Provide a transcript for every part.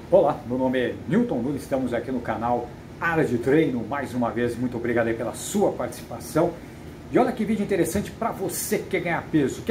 Olá, meu nome é Newton Nunes, estamos aqui no canal Área de Treino. Mais uma vez, muito obrigado aí pela sua participação. E olha que vídeo interessante para você que quer ganhar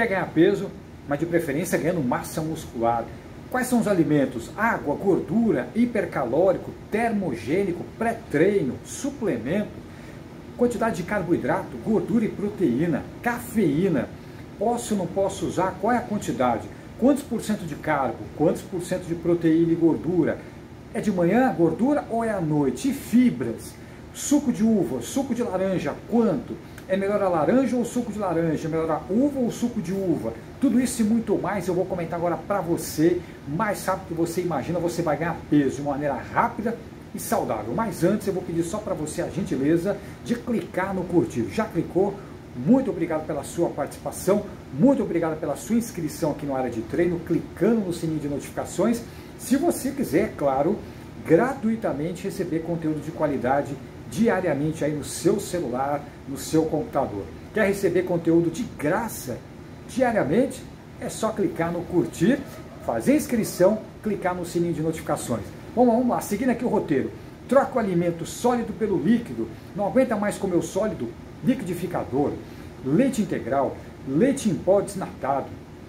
peso, mas de preferência ganhando massa muscular. Quais são os alimentos? Água, gordura, hipercalórico, termogênico, pré-treino, suplemento, quantidade de carboidrato, gordura e proteína, cafeína. Posso ou não posso usar? Qual é a quantidade? Quantos por cento de carbo? Quantos por cento de proteína e gordura? É de manhã a gordura ou é à noite? E fibras? Suco de uva, suco de laranja, quanto? É melhor a laranja ou o suco de laranja? É melhor a uva ou o suco de uva? Tudo isso e muito mais eu vou comentar agora para você. Mais rápido que você imagina, você vai ganhar peso de maneira rápida e saudável. Mas antes eu vou pedir só para você a gentileza de clicar no curtir. Já clicou? Muito obrigado pela sua participação, muito obrigado pela sua inscrição aqui no Área de Treino, clicando no sininho de notificações. Se você quiser, é claro, gratuitamente receber conteúdo de qualidade diariamente aí no seu celular, no seu computador. Quer receber conteúdo de graça diariamente? É só clicar no curtir, fazer inscrição, clicar no sininho de notificações. Vamos lá, seguindo aqui o roteiro. Troca o alimento sólido pelo líquido. Não aguenta mais comer o sólido? Liquidificador, leite integral, leite em pó desnatado,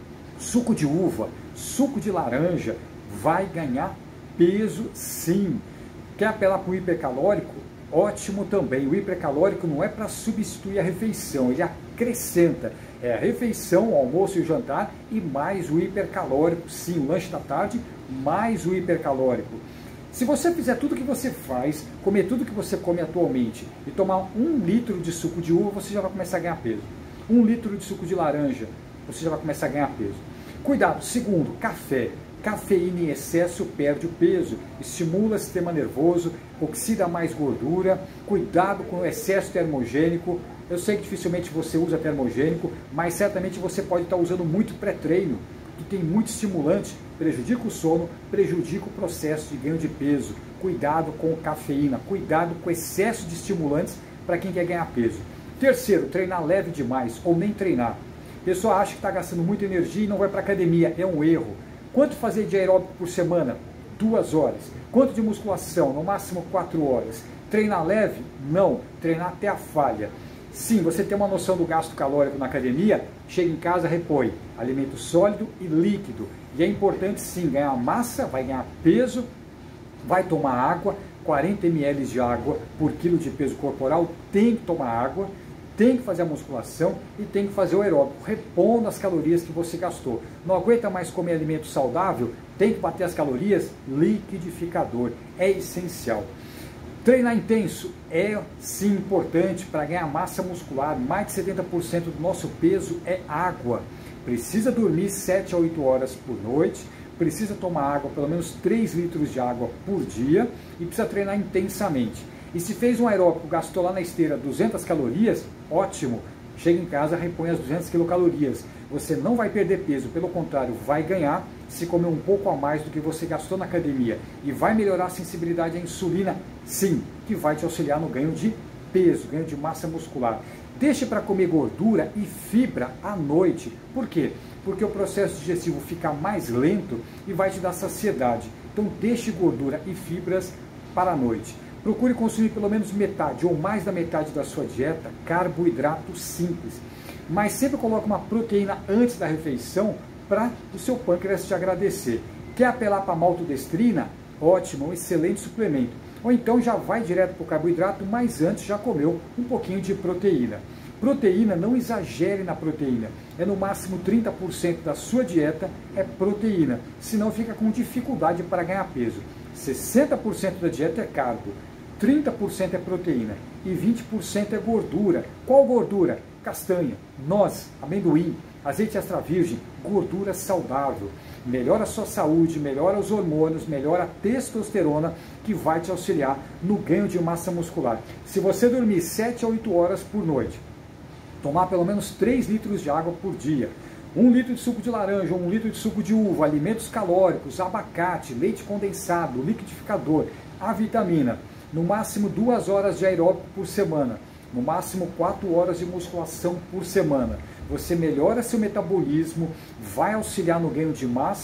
suco de uva, suco de laranja, vai ganhar peso sim. Quer apelar para o hipercalórico? Ótimo também. O hipercalórico não é para substituir a refeição, ele acrescenta. É a refeição, o almoço e o jantar e mais o hipercalórico, sim, o lanche da tarde, mais o hipercalórico. Se você fizer tudo que você faz, comer tudo que você come atualmente e tomar 1 litro de suco de uva, você já vai começar a ganhar peso. 1 litro de suco de laranja, você já vai começar a ganhar peso. Cuidado, segundo, café. Cafeína em excesso perde o peso, estimula o sistema nervoso, oxida mais gordura. Cuidado com o excesso termogênico. Eu sei que dificilmente você usa termogênico, mas certamente você pode estar usando muito pré-treino, que tem muito estimulante, prejudica o sono, prejudica o processo de ganho de peso. Cuidado com cafeína, cuidado com excesso de estimulantes para quem quer ganhar peso. Terceiro, treinar leve demais ou nem treinar. A pessoa acha que está gastando muita energia e não vai para academia, é um erro. Quanto fazer de aeróbico por semana? 2 horas. Quanto de musculação? No máximo 4 horas. Treinar leve? Não. Treinar até a falha. Sim, você tem uma noção do gasto calórico na academia, chega em casa, repõe alimento sólido e líquido. E é importante sim ganhar massa, vai ganhar peso, vai tomar água, 40 ml de água por quilo de peso corporal, tem que tomar água, tem que fazer a musculação e tem que fazer o aeróbico, repondo as calorias que você gastou. Não aguenta mais comer alimento saudável, tem que bater as calorias, liquidificador, é essencial. Treinar intenso é sim importante para ganhar massa muscular. Mais de 70% do nosso peso é água. Precisa dormir 7 a 8 horas por noite, precisa tomar água, pelo menos 3 litros de água por dia e precisa treinar intensamente. E se fez um aeróbico, gastou lá na esteira 200 calorias, ótimo. Chega em casa, repõe as 200 quilocalorias. Você não vai perder peso, pelo contrário, vai ganhar se comer um pouco a mais do que você gastou na academia. E vai melhorar a sensibilidade à insulina, sim, que vai te auxiliar no ganho de peso, ganho de massa muscular. Deixe para comer gordura e fibra à noite. Por quê? Porque o processo digestivo fica mais lento e vai te dar saciedade. Então deixe gordura e fibras para a noite. Procure consumir pelo menos metade ou mais da metade da sua dieta carboidrato simples. Mas sempre coloque uma proteína antes da refeição para o seu pâncreas te agradecer. Quer apelar para a maltodestrina? Ótimo, um excelente suplemento. Ou então já vai direto para o carboidrato, mas antes já comeu um pouquinho de proteína. Proteína, não exagere na proteína. É no máximo 30% da sua dieta é proteína. Senão fica com dificuldade para ganhar peso. 60% da dieta é carbo, 30% é proteína e 20% é gordura. Qual gordura? Castanha, noz, amendoim, azeite extra virgem, gordura saudável. Melhora a sua saúde, melhora os hormônios, melhora a testosterona, que vai te auxiliar no ganho de massa muscular. Se você dormir 7 a 8 horas por noite, tomar pelo menos 3 litros de água por dia, 1 litro de suco de laranja, 1 litro de suco de uva, alimentos calóricos, abacate, leite condensado, liquidificador, a vitamina, no máximo 2 horas de aeróbico por semana, no máximo 4 horas de musculação por semana. Você melhora seu metabolismo, vai auxiliar no ganho de massa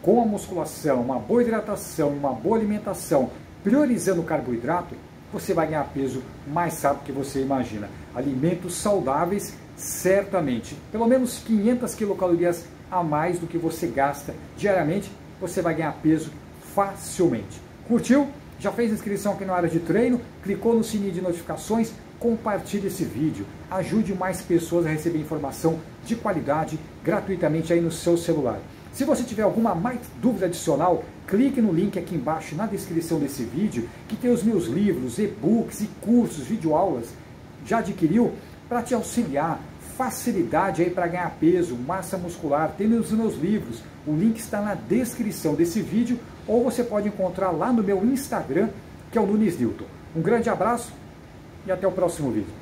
com a musculação, uma boa hidratação, uma boa alimentação, priorizando o carboidrato, você vai ganhar peso mais rápido que você imagina. Alimentos saudáveis, certamente, pelo menos 500 quilocalorias a mais do que você gasta diariamente, você vai ganhar peso facilmente. Curtiu? Já fez inscrição aqui na área de treino? Clicou no sininho de notificações? Compartilhe esse vídeo. Ajude mais pessoas a receber informação de qualidade gratuitamente aí no seu celular. Se você tiver alguma mais dúvida adicional, clique no link aqui embaixo na descrição desse vídeo, que tem os meus livros, e-books e cursos, videoaulas. Já adquiriu? Para te auxiliar, facilidade aí para ganhar peso, massa muscular, tem nos meus livros. O link está na descrição desse vídeo, ou você pode encontrar lá no meu Instagram, que é o Nunes Newton. Um grande abraço e até o próximo vídeo.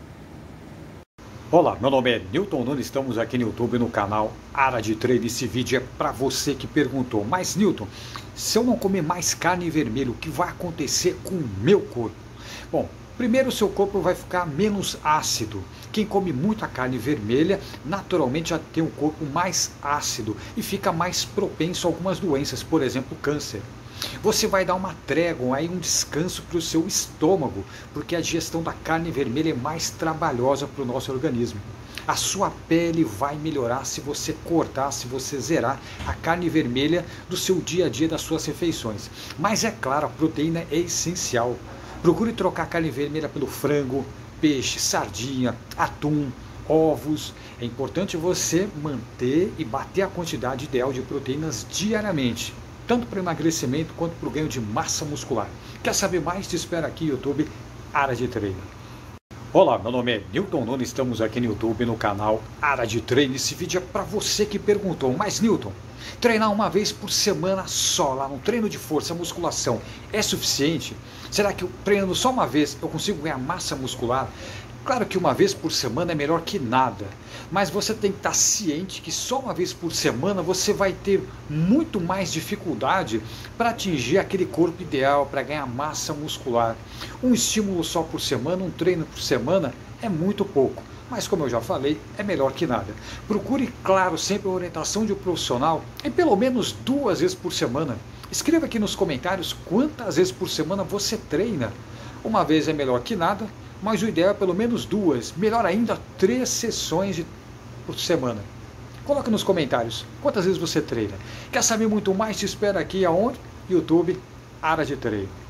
Olá, meu nome é Newton Nunes, estamos aqui no YouTube no canal Área de Treino. Esse vídeo é para você que perguntou, mas Newton, se eu não comer mais carne vermelha, o que vai acontecer com o meu corpo? Bom, primeiro o seu corpo vai ficar menos ácido. Quem come muita carne vermelha, naturalmente já tem um corpo mais ácido e fica mais propenso a algumas doenças, por exemplo, câncer. Você vai dar uma trégua, aí um descanso para o seu estômago, porque a digestão da carne vermelha é mais trabalhosa para o nosso organismo. A sua pele vai melhorar se você cortar, se você zerar a carne vermelha do seu dia a dia, das suas refeições. Mas é claro, a proteína é essencial. Procure trocar a carne vermelha pelo frango, peixe, sardinha, atum, ovos. É importante você manter e bater a quantidade ideal de proteínas diariamente, tanto para o emagrecimento quanto para o ganho de massa muscular. Quer saber mais? Te espero aqui no YouTube, Área de Treino. Olá, meu nome é Newton Nunes, estamos aqui no YouTube no canal Área de Treino. Esse vídeo é para você que perguntou, mas Newton, treinar uma vez por semana só, lá no treino de força, musculação, é suficiente? Será que eu treinando só uma vez eu consigo ganhar massa muscular? Claro que uma vez por semana é melhor que nada, mas você tem que estar ciente que só uma vez por semana você vai ter muito mais dificuldade para atingir aquele corpo ideal, para ganhar massa muscular. Um estímulo só por semana, um treino por semana é muito pouco, mas como eu já falei, é melhor que nada. Procure, claro, sempre a orientação de um profissional e pelo menos 2 vezes por semana. Escreva aqui nos comentários quantas vezes por semana você treina. Uma vez é melhor que nada, mas o ideal é pelo menos 2, melhor ainda 3 sessões por semana. Coloca nos comentários quantas vezes você treina. Quer saber muito mais? Te espero aqui aonde? YouTube, Área de Treino.